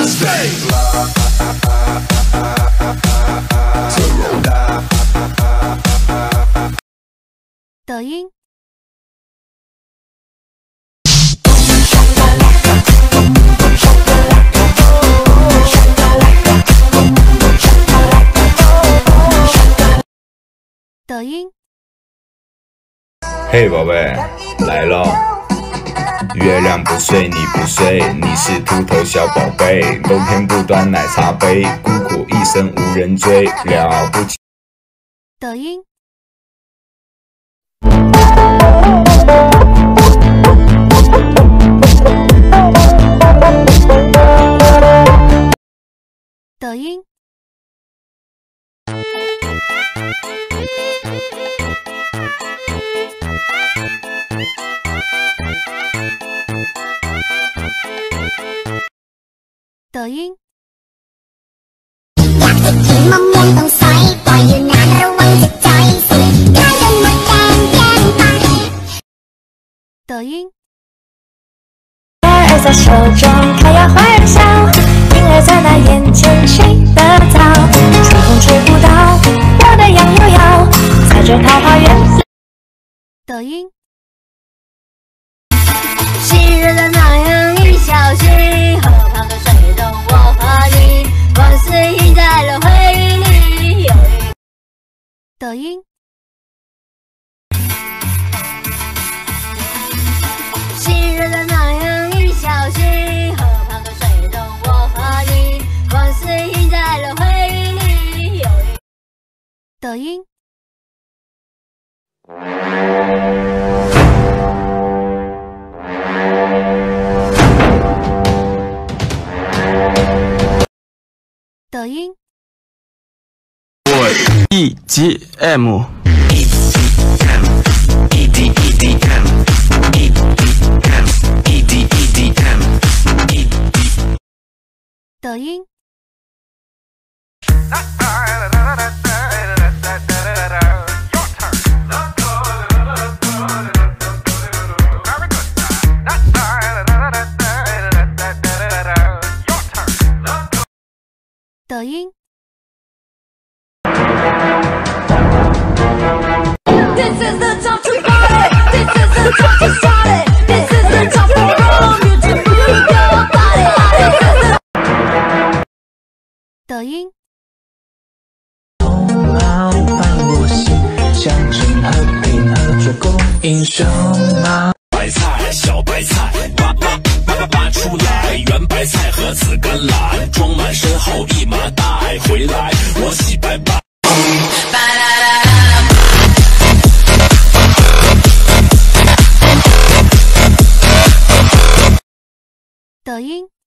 抖音。抖音。 嘿，宝贝，来咯！月亮不睡，你不睡，你是秃头小宝贝。冬天不端奶茶杯，孤苦一生无人追，了不起。 抖音。抖音。抖音。抖音。 花儿在手中开呀花儿笑，婴儿在那眼前睡得早，春风吹不到，我的羊又要在这桃花源。 抖音。 昔日的那样一小溪，河旁的水中我和你，往事印在了回忆里。有一抖音。 昔日的那样一小溪，河旁的水中我和你，往事印在了回忆里。有一抖音。抖音。 EGM。 抖音。抖音。 This is the time to party. This is the time to start it. This is the time for all you to move your body. 抖音。 冒犯我心，象征和平和做供应兄啊。 白菜，小白菜，挖出来，圆白菜和紫甘蓝，装满身后一麻袋回来，我洗白白。 抖音。